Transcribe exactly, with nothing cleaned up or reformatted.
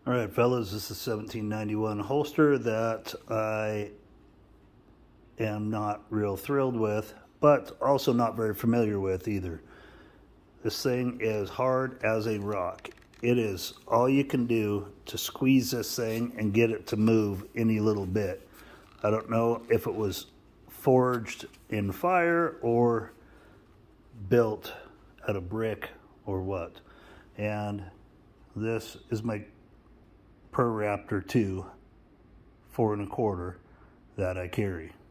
All right, fellas, this is seventeen ninety-one holster that I am not real thrilled with, but also not very familiar with either. This thing is hard as a rock. It is all you can do to squeeze this thing and get it to move any little bit. I don't know if it was forged in fire or built out of brick or what. And this is my ProRaptor two four and a quarter that I carry.